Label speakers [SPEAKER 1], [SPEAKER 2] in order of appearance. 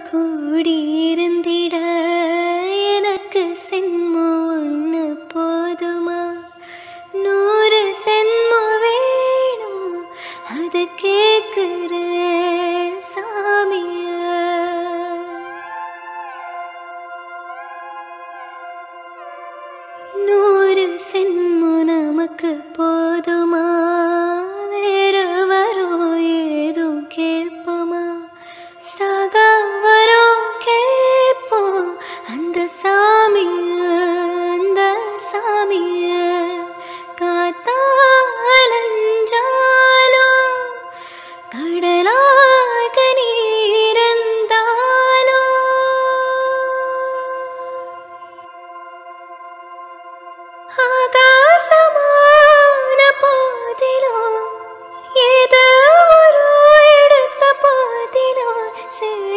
[SPEAKER 1] கூடி இருந்திட எனக்கு சென்மம் ஒன்று போதுமா? 100 சென்மம் வேணும் அது கேட்குற சாமிய. 100 சென்மம் நமக்கு போதுமா? வேற வரும் ஏதும் கேட்போமா? சாகா வரும் கேட்போம் அந்த சாமிய, அந்த சாமிய. காத்தாலஞ்சாலும் கடலாக நீரந்தாலும் ஆகாசமான போதிலும் ஏதோ ஒரு எடுத்த போதிலும்